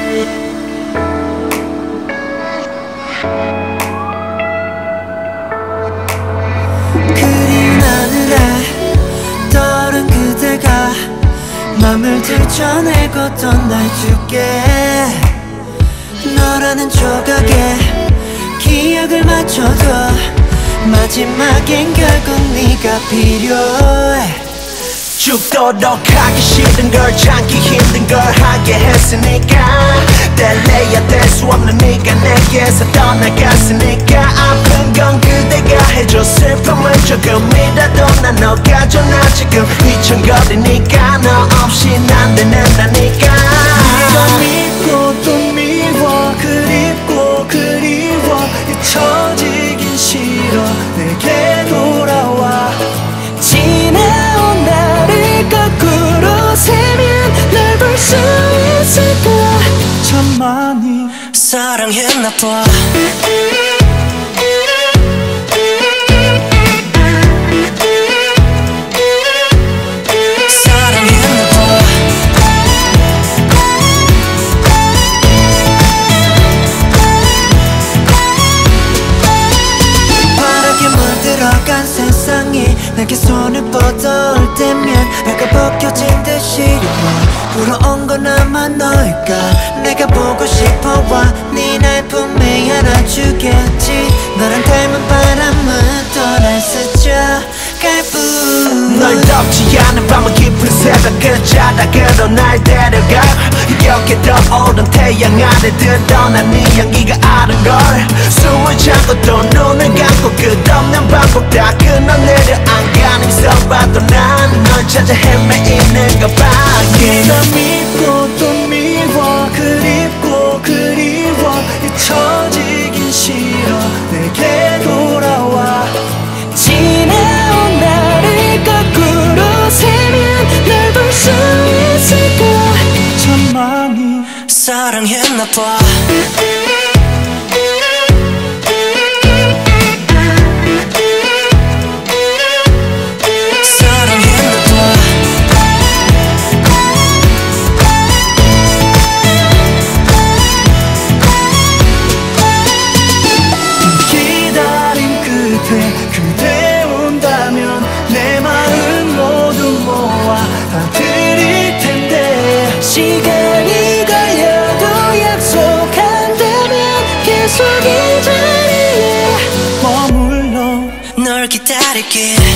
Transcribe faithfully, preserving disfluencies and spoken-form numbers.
그린 하늘에 떠오른 그대가 맘을 들춰내고던 날 줄게. 너라는 조각에 기억을 맞춰도 마지막엔 결국 네가 필요해. 죽도록 하기 싫은 걸 참기 힘든 걸 하게 했으니까 뗄래야 뗄 수 없는 네가 내게서 떠나갔으니까 아픈 건 그대가 해줘. 슬픔은 조금이라도 난 녹아줘. 나 지금 휘청거리니까 너 없이 난 되는다니까. 네가 믿고 또 미워 그립고 그리워 잊혀지긴 싫어. 내게 돌아와. 지나온 나를 거꾸로 세면 널 볼 수 있을까. 참 많이 사랑했나 봐. 세상이 내게 손을 뻗어올 때면 내가 벗겨진 듯이 불어온 건 아마 너일까. 내가 보고 싶어와 네 날 품에 안아주겠지. 너랑 닮은 바람은 또 날 스쳐갈 뿐. 널 덮지 않은 밤은 깊은 새벽 그 자락으로 날 데려가. 여기에 떠오른 태양 아래 드러난 네 향기가 아른걸. 숨을 참고 또 눈을 감고 끝없는 반복 다 끊어내려 안간힘 써봐도 난 널 찾아 헤매이는 것밖에. 네가 믿고 또 미워 그립고 그리워 잊혀지긴 싫어. 내게 돌아와. 지나온 나를 거꾸로 세면 널 볼 수 있을까. 참 많이 사랑했나 봐. 그대 온다면 내 마음 모두 모아 다 드릴 텐데. 시간이 걸려도 약속한다면 계속 이 자리에 머물러 널 기다릴게.